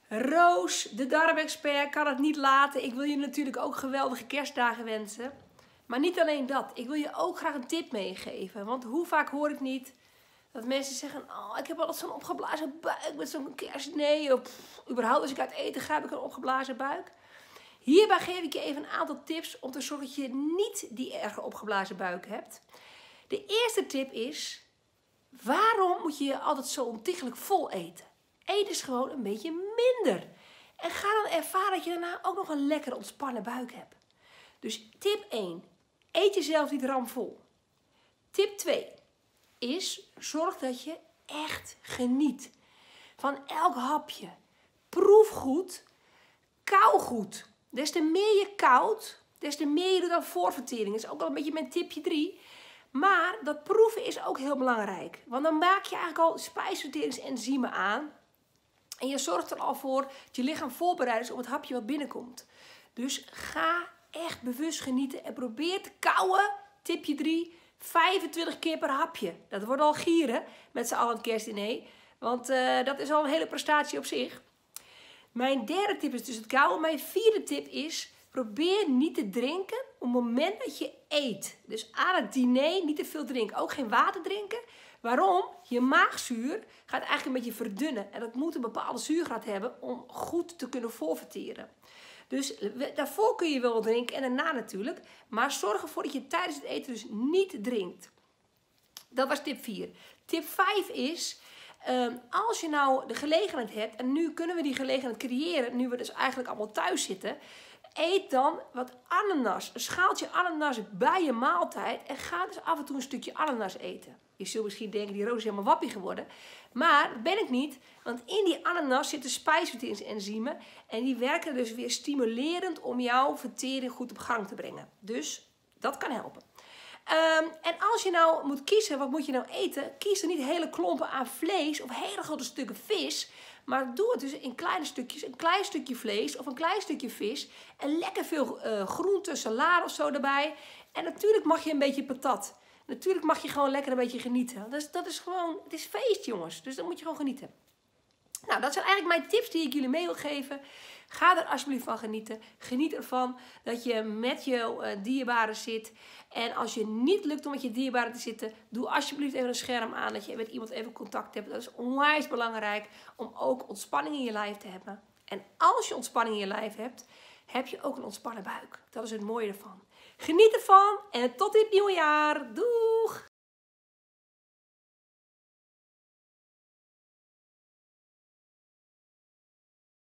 Roos, de darmexpert, kan het niet laten. Ik wil je natuurlijk ook geweldige kerstdagen wensen. Maar niet alleen dat. Ik wil je ook graag een tip meegeven. Want hoe vaak hoor ik niet dat mensen zeggen... Oh, ik heb altijd zo'n opgeblazen buik met zo'n kerstdiner. Of überhaupt als ik uit eten ga heb ik een opgeblazen buik. Hierbij geef ik je even een aantal tips om te zorgen dat je niet die erge opgeblazen buik hebt. De eerste tip is... Waarom moet je altijd zo ontiegelijk vol eten? Eet dus gewoon een beetje minder. En ga dan ervaren dat je daarna ook nog een lekker ontspannen buik hebt. Dus tip 1. Eet jezelf niet ramvol. Tip 2 is zorg dat je echt geniet van elk hapje. Proef goed, kauw goed. Des te meer je kauwt, des te meer je doet aan voorvertering. Dat is ook al een beetje mijn tipje 3. Maar dat proeven is ook heel belangrijk. Want dan maak je eigenlijk al spijsverteringsenzymen aan. En je zorgt er al voor dat je lichaam voorbereid is op het hapje wat binnenkomt. Dus ga echt bewust genieten en probeer te kauwen. Tipje 3, 25 keer per hapje. Dat wordt al gieren met z'n allen het kerstdiner. Want dat is al een hele prestatie op zich. Mijn derde tip is dus het kauwen. Mijn vierde tip is... Probeer niet te drinken op het moment dat je eet. Dus aan het diner niet te veel drinken. Ook geen water drinken. Waarom? Je maagzuur gaat eigenlijk een beetje verdunnen. En dat moet een bepaalde zuurgraad hebben om goed te kunnen voorverteren. Dus daarvoor kun je wel wat drinken en daarna natuurlijk. Maar zorg ervoor dat je tijdens het eten dus niet drinkt. Dat was tip 4. Tip 5 is... als je nou de gelegenheid hebt... En nu kunnen we die gelegenheid creëren. Nu we dus eigenlijk allemaal thuis zitten... Eet dan wat ananas, een schaaltje ananas bij je maaltijd en ga dus af en toe een stukje ananas eten. Je zult misschien denken, die Roos is helemaal wappie geworden. Maar dat ben ik niet, want in die ananas zitten spijsverteringsenzymen en die werken dus weer stimulerend om jouw vertering goed op gang te brengen. Dus dat kan helpen. En als je nou moet kiezen, wat moet je nou eten? Kies er niet hele klompen aan vlees of hele grote stukken vis... Maar doe het dus in kleine stukjes. Een klein stukje vlees of een klein stukje vis. En lekker veel groenten, salade of zo erbij. En natuurlijk mag je een beetje patat. Natuurlijk mag je gewoon lekker een beetje genieten. Dus dat is gewoon, het is feest jongens. Dus dan moet je gewoon genieten. Nou, dat zijn eigenlijk mijn tips die ik jullie mee wil geven. Ga er alsjeblieft van genieten. Geniet ervan dat je met je dierbaren zit. En als je niet lukt om met je dierbaren te zitten, doe alsjeblieft even een scherm aan. Dat je met iemand even contact hebt. Dat is onwijs belangrijk om ook ontspanning in je lijf te hebben. En als je ontspanning in je lijf hebt, heb je ook een ontspannen buik. Dat is het mooie ervan. Geniet ervan en tot dit nieuwe jaar. Doei!